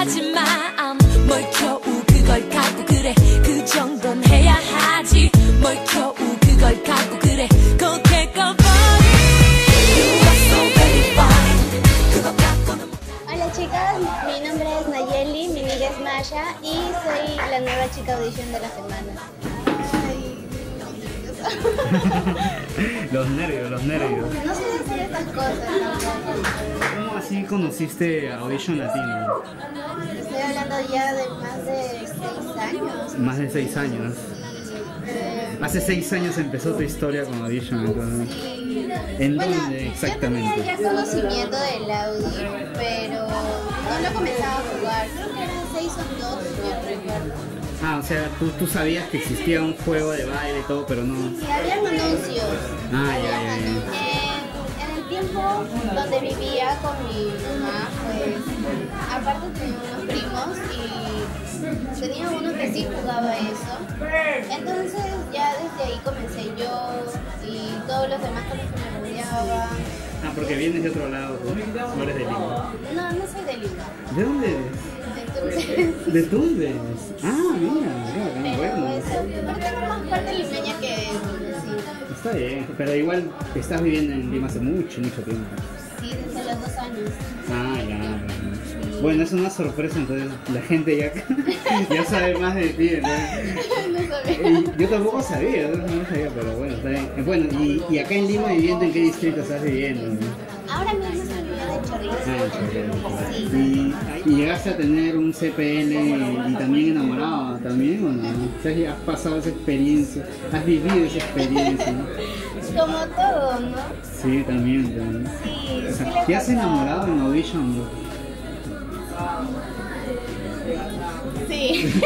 하지만 뭘 겨우 그걸 갖고 그래 그 정도는 해야 하지 뭘 겨우 그걸 갖고 그래 고개꺼버리 You are so very fine 그거 갖고는 Hola chicas, mi nombre es Nayeli, mi amiga es Masha y soy la nueva chica audition de la semana. Los nervios, los nervios. No sé hacer estas cosas tampoco. ¿Cómo así conociste a Audition Latino? Estoy hablando ya de más de 6 años. Más de 6 años. Hace 6 años empezó tu historia con Audition, entonces. Sí. ¿En Bueno, dónde exactamente? yo tenía ya conocimiento del Audi, pero no lo comenzaba a jugar. Creo que eran 6 o 2, yo recuerdo. Ah, o sea, tú sabías que existía un juego de baile y todo, pero no... Sí, había anuncios. Ah, ya. En el tiempo donde vivía con mi mamá, pues, aparte tenía unos primos y tenía uno que sí jugaba eso. Entonces ya desde ahí comencé yo y todos los demás con los que me rodeaban. Ah, porque vienes de otro lado, no eres de Lima. No, no soy de Lima. ¿De dónde eres? Entonces, ¿De dónde? Ah, mira, pero bueno. eso, no tengo más parte limeña que sí. Está bien, pero igual estás viviendo en Lima hace mucho tiempo. Sí, desde los 2 años. Ah, ya. Bueno, es una sorpresa, entonces la gente ya sabe más de ti, ¿no? No sabía. Yo tampoco sabía, pero bueno, está bien. Bueno, y acá en Lima viviendo, ¿en qué distrito estás viviendo? Ahora mismo estoy viviendo en Chorrillos. Ah, Sí. ¿Y llegaste a tener un CPN y también enamorado también o no? O sea, has pasado esa experiencia, has vivido esa experiencia, ¿no? Como todo, ¿no? Sí, también. Sí, O sí sea, le ¿te has pasó. enamorado en Audition? Sí.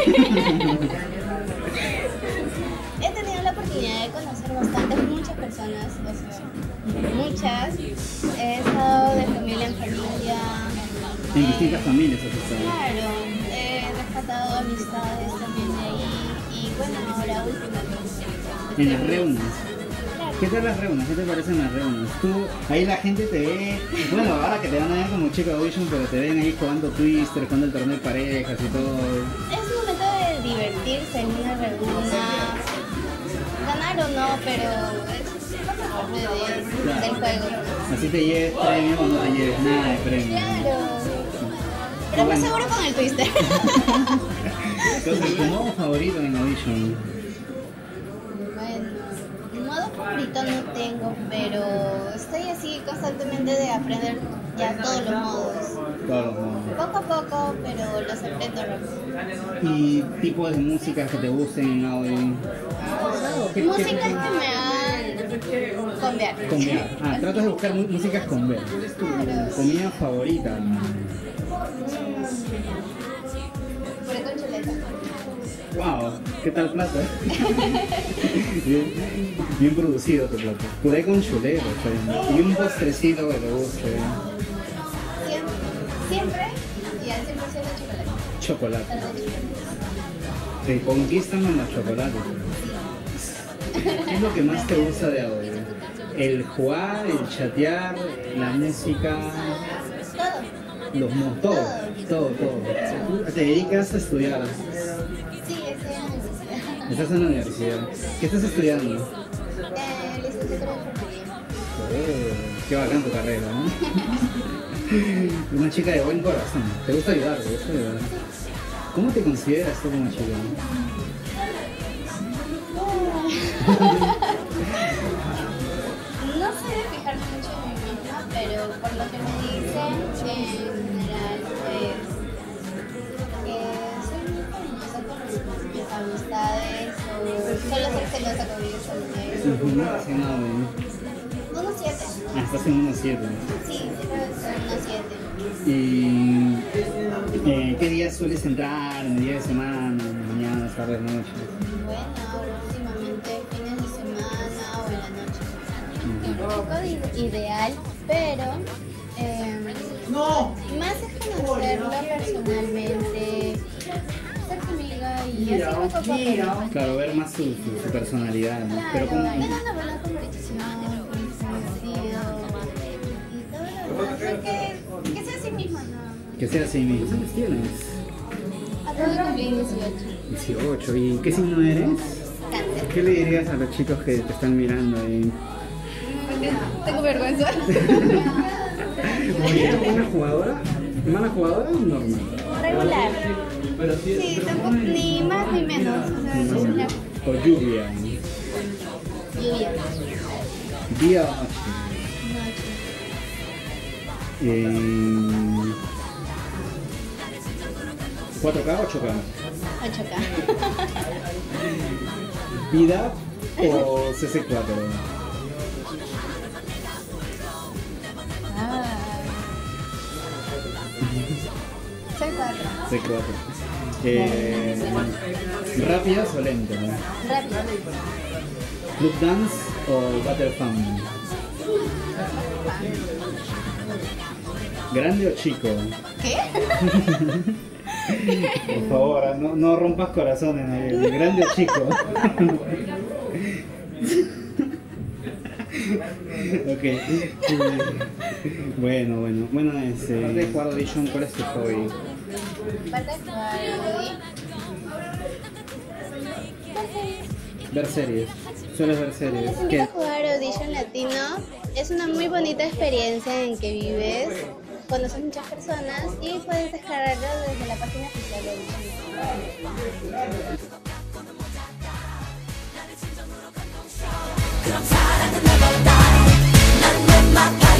He tenido la oportunidad de conocer muchas personas, o sea, muchas. He estado de familia en familia. En distintas familias has estado. Claro, he rescatado amistades también de ahí y bueno, ahora últimamente. En las reunas. ¿Qué tal las reunas? ¿Qué te parecen las reunas? Tú, ahí la gente te ve, bueno, ahora que te van a ver como chica Audition, pero te ven ahí jugando Twister, jugando el torneo de parejas y todo. Es un momento de divertirse en una reunión, ganar o no, pero es parte del juego. Así te lleves premio o no te lleves nada de premio. Claro, pero más seguro con el Twister. Entonces, ¿tu modo favorito en Audition? Bueno, modo favorito no tengo, pero estoy así constantemente de aprender ya todos los modos. Todos los modos. Poco a poco, pero los aprendo rápido. ¿Y tipos de música que te gusten en Audition? Músicas que me hagan cambiar. Combiar. Ah, tratas de buscar músicas con B. Comida favorita. Puré con chuleta. Wow, ¿qué tal plato? Bien producido tu plato. Puré con chuleta, y un postrecito que te guste. Siempre y al 100% chocolate. Chocolate. Tarde de chocolate. Te conquistan con los chocolates. ¿Qué es lo que más te gusta de audio? El jugar, el chatear, la música, Todo. los modos, todo. Te dedicas a estudiar. Sí, estoy en la universidad. Estás en la universidad. ¿Qué estás estudiando? Licenciatura de enfermería. Qué bacán tu carrera, ¿no? Una chica de buen corazón. ¿Te gusta ayudar? ¿Cómo te consideras tú como chica? No sé de fijarme mucho en mí misma, pero por lo que me dicen, en general, pues, soy muy cariñosa con mis amistades, o solo ser celosa con mis amistades. Unos 7. Ah, estás en unos 7. Sí, creo que son unos 7. ¿Y qué días sueles entrar? ¿En el día de semana? ¿Mañana, tardes, noches? Bueno, últimamente fines de semana o en la noche. Un poco ideal, pero más es conocerla personalmente, ser su amiga y así poco a poco. Claro, ver más su personalidad, ¿no? Claro, Pero como... tengo una buena competición, conocido y todo lo demás. Que sea así misma, ¿no? Que sea así mismo. ¿Cuántos tienes? Acabo de cumplir 18. 18. ¿Y qué signo eres? Cáncer. ¿Qué le dirías a los chicos que te están mirando ahí? Tengo vergüenza. Muy bien, ¿una jugadora? ¿Mala jugadora o normal? Regular. Sí, tampoco ni más ni menos. O sea, regular. ¿O lluvia? Lluvia. ¿Día o noche? Noche. 4K o 8K? 8K. ¿Vida o CC4? Soy 4. C4. ¿Rápidas o lentas? Rápido. ¿Club dance o water fountain? ¿Grande o chico? ¿Qué? Por favor, no rompas corazones, nadie. ¿Grande o chico? Ok. Bueno, aparte de jugar Audition, ¿cuál es tu hobby? Aparte de jugar Ver series. ¿Sueles ver series? Te invito a jugar Audition Latino. Es una muy bonita experiencia en que vives, conoces muchas personas y puedes descargarlo desde la página oficial de Audition. 그럼 사랑은 never die. 난내 맘